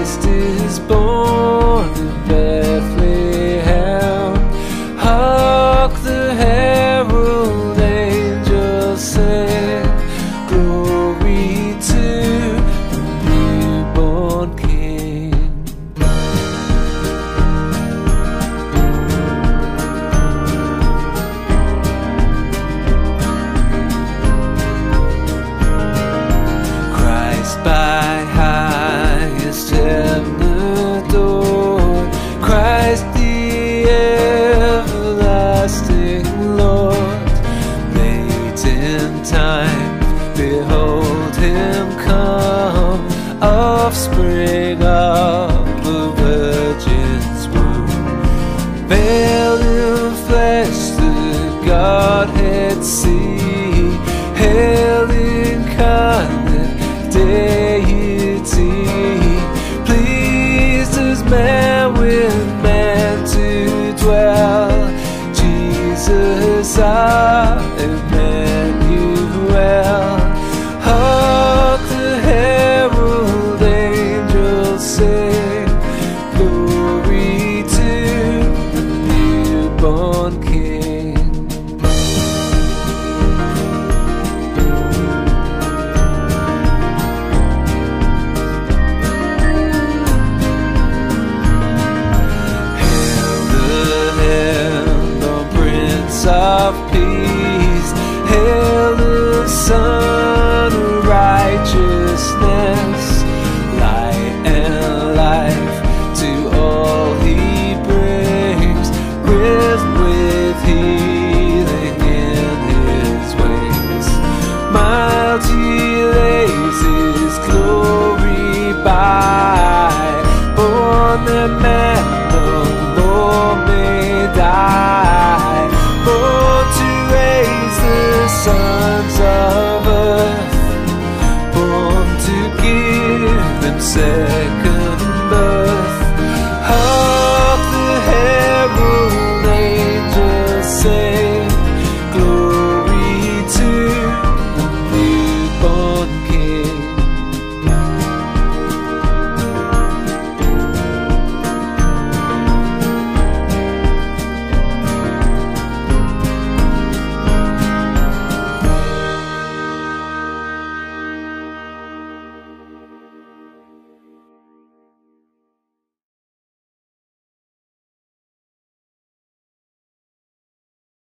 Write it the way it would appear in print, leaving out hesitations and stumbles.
Christ is born in Bethlehem. Hark the herald angels sing, glory to the newborn King. Christ by highest heaven adored, Christ the everlasting Lord. Late in time, behold him come, offspring of the Virgin's womb. Veiled in flesh, the Godhead see, hail incarnate deity, pleased as man with man to dwell. Jesus our Emmanuel. Hark the herald angels sing, glory to the newborn King. Hail the heaven, Prince of Peace, hail the Son of righteousness, light and life to all he brings, risen with healing in his wings. Mild he lays his glory by, born that man no more may die, born to raise the sons of earth, born to give them second birth.